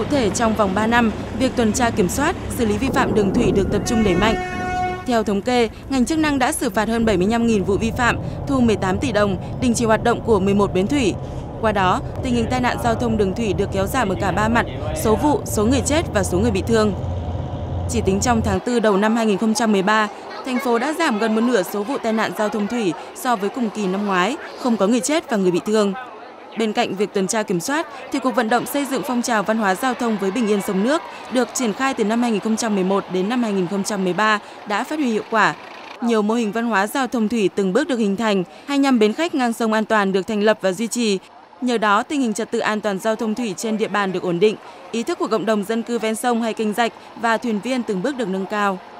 Cụ thể, trong vòng 3 năm, việc tuần tra kiểm soát, xử lý vi phạm đường thủy được tập trung đẩy mạnh. Theo thống kê, ngành chức năng đã xử phạt hơn 75.000 vụ vi phạm, thu 18 tỷ đồng, đình chỉ hoạt động của 11 bến thủy. Qua đó, tình hình tai nạn giao thông đường thủy được kéo giảm ở cả 3 mặt, số vụ, số người chết và số người bị thương. Chỉ tính trong tháng 4 đầu năm 2013, thành phố đã giảm gần một nửa số vụ tai nạn giao thông thủy so với cùng kỳ năm ngoái, không có người chết và người bị thương. Bên cạnh việc tuần tra kiểm soát, thì cuộc vận động xây dựng phong trào văn hóa giao thông với bình yên sông nước được triển khai từ năm 2011 đến năm 2013 đã phát huy hiệu quả. Nhiều mô hình văn hóa giao thông thủy từng bước được hình thành, 25 bến khách ngang sông an toàn được thành lập và duy trì. Nhờ đó, tình hình trật tự an toàn giao thông thủy trên địa bàn được ổn định, ý thức của cộng đồng dân cư ven sông hay kênh rạch và thuyền viên từng bước được nâng cao.